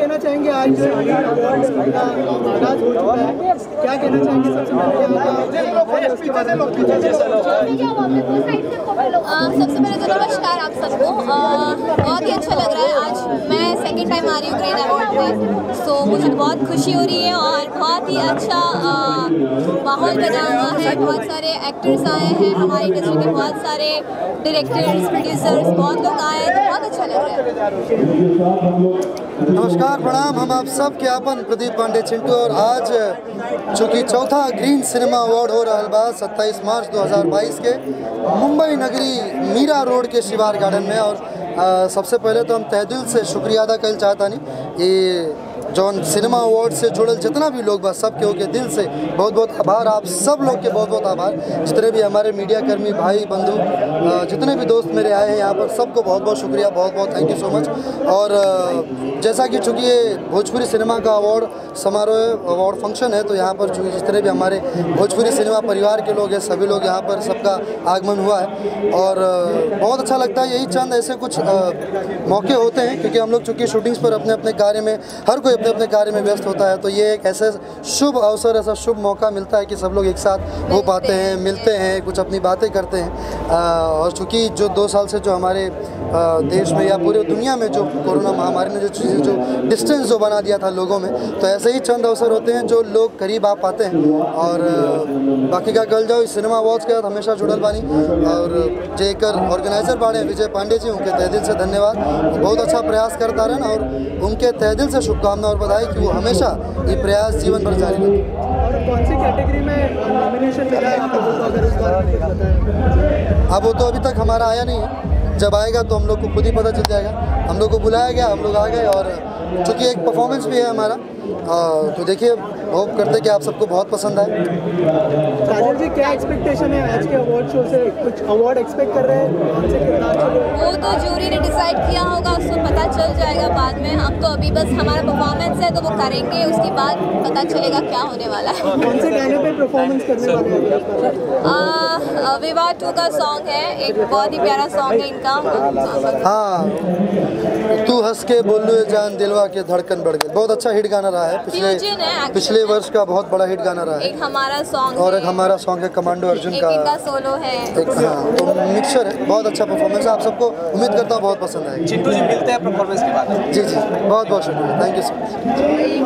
कहना चाहेंगे आज जो अवार्ड्स का आगाज हो चुका है, क्या कहना चाहेंगे सबसे पहले तो नमस्कार आप सबको। बहुत ही अच्छा लग रहा है। आज मैं सेकंड टाइम आ रही हूँ ग्रेन अवार्ड में, सो मुझे बहुत खुशी हो रही है और बहुत ही अच्छा माहौल बना हुआ है। बहुत सारे एक्टर्स आए हैं, हमारी इंडस्ट्री के बहुत सारे डायरेक्टर्स, प्रोड्यूसर्स, बहुत लोग आए हैं, तो बहुत अच्छा लग रहा है। नमस्कार, प्रणाम। हम आप सब के आपन प्रदीप पांडे चिंटू, और आज चूँकि चौथा ग्रीन सिनेमा अवार्ड हो रहा है 27 मार्च 2022 के मुंबई नगरी मीरा रोड के शिवार गार्डन में। और सबसे पहले तो हम तहे दिल से शुक्रिया अदा कर चाहता नहीं, ये जौन सिनेमा अवार्ड से जुड़ल जितना भी लोग बस सब के दिल से बहुत बहुत आभार। आप सब लोग के बहुत बहुत आभार। जितने भी हमारे मीडिया कर्मी भाई बंधु, जितने भी दोस्त मेरे आए हैं यहाँ पर, सबको बहुत बहुत शुक्रिया, बहुत बहुत थैंक यू सो मच। और जैसा कि चूँकि ये भोजपुरी सिनेमा का अवार्ड समारोह, अवार्ड फंक्शन है, तो यहाँ पर चूँकि जितने भी हमारे भोजपुरी सिनेमा परिवार के लोग हैं, सभी लोग यहाँ पर सबका आगमन हुआ है और बहुत अच्छा लगता है। यही चंद ऐसे कुछ मौके होते हैं, क्योंकि हम लोग चूँकि शूटिंग्स पर अपने अपने कार्य में, हर कोई अपने अपने कार्य में व्यस्त होता है, तो ये एक ऐसे शुभ अवसर, ऐसा शुभ मौका मिलता है कि सब लोग एक साथ हो पाते हैं, मिलते हैं, कुछ अपनी बातें करते हैं। और चूँकि जो 2 साल से जो हमारे देश में या पूरी दुनिया में जो कोरोना महामारी ने जो चीज़ें, जो डिस्टेंस जो बना दिया था लोगों में, तो ऐसे ही चंद अवसर होते हैं जो लोग करीब आ पाते हैं। और बाकी का कल जाओ, इस सिनेमा अवार्ड्स के साथ हमेशा जुड़ल बानी, और जेकर ऑर्गेनाइजर बाड़े विजय पांडे जी, उनके तहे दिल से धन्यवाद। बहुत अच्छा प्रयास करता रहन और उनके तहे दिल से शुभकामना और बधाई कि वो हमेशा ये प्रयास जीवन भर जारी रखें। और कौन सी कैटेगरी में नॉमिनेशन मिला है आपको, अगर उस बारे में बताएं? अब वो तो अभी तक हमारा आया नहीं है, जब आएगा तो हम लोग को खुद ही पता चल जाएगा। हम लोग को बुलाया गया, हम लोग आ गए, और चूँकि एक परफॉर्मेंस भी है हमारा, तो देखिए, होप करते कि आप सबको बहुत पसंद आए। काजल जी, क्या एक्सपेक्टेशन है आज के अवार्ड शो से? कुछ अवार्ड एक्सपेक्ट कर रहे हैं? कौन से किरदार से? वो तो जूरी ने डिसाइड किया होगा, उसको पता चल जाएगा बाद में। हम तो अभी बस हमारा परफॉर्मेंस है, तो वो करेंगे, उसके बाद पता चलेगा क्या होने वाला है। कौन से गाने पे परफॉर्मेंस करने वाले हैं? विवाह 2 का सॉन्ग है, एक बहुत ही प्यारा सॉन्ग है इनका। हाँ, तू हंस के बोलो जान दिलवा के धड़कन बढ़ गई, बहुत अच्छा हिट गाना रहा है पिछले वर्ष का, बहुत बड़ा हिट गाना रहा है। एक हमारा सॉन्ग और एक हमारा सॉन्ग है कमांडो अर्जुन का, इनका सोलो है एक, हाँ, तो मिक्सचर है। बहुत अच्छा परफॉर्मेंस है, आप सबको उम्मीद करता हूँ बहुत पसंद आएगा। चिंटू जी मिलते हैं परफॉर्मेंस के बाद। जी जी, बहुत बहुत शुक्रिया, थैंक यू सो मच।